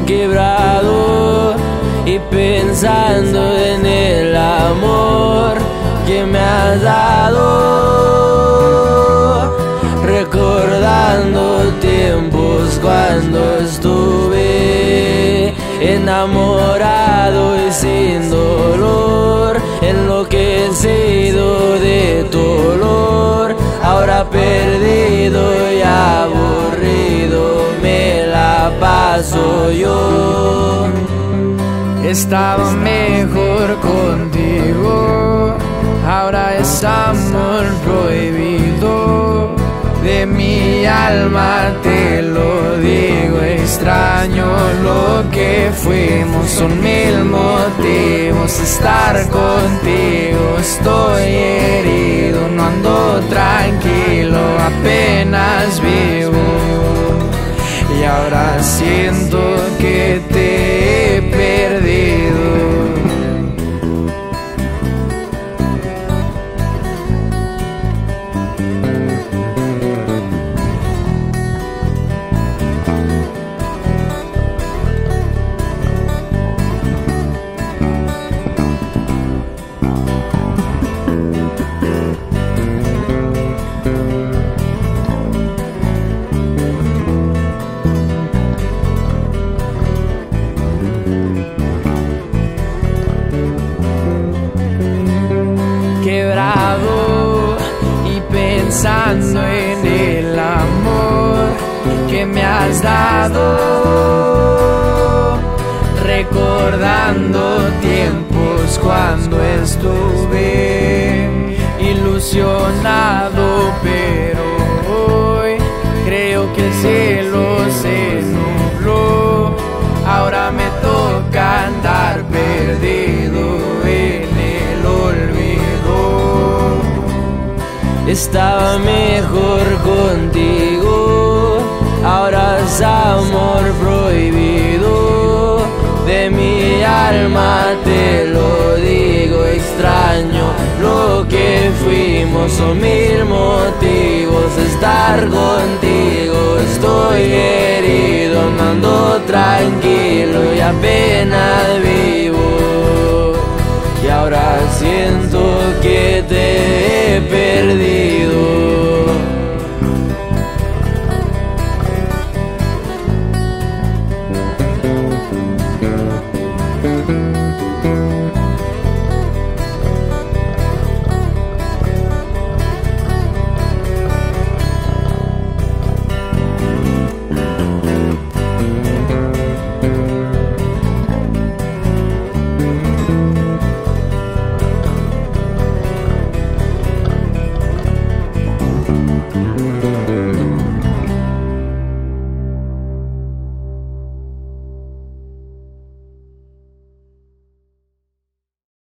quebrado y pensando en el amor que me has dado, recordando tiempos cuando estuve enamorado y sin dolor, enloquecido de tu olor. Ahora perdido y aburrido me la paso yo. Estaba mejor contigo, ahora es amor prohibido. De mi alma te lo digo, extraño lo que fuimos, son mil motivos estar contigo. Estoy herido, no ando tranquilo, apenas vivo. Y ahora siento que te he perdido. Quebrado y pensando en el amor que me has dado, recordando tiempos cuando estuve ilusionado, pero hoy creo que el cielo se nubló. Ahora me toca andar perdido en el olvido. Estaba mejor contigo, ahora es amor prohibido. De mi alma te lo digo, extraño lo que fuimos, son mil motivos estar contigo. Estoy herido, no ando tranquilo y apenas vivo. Y ahora siento que te he perdido.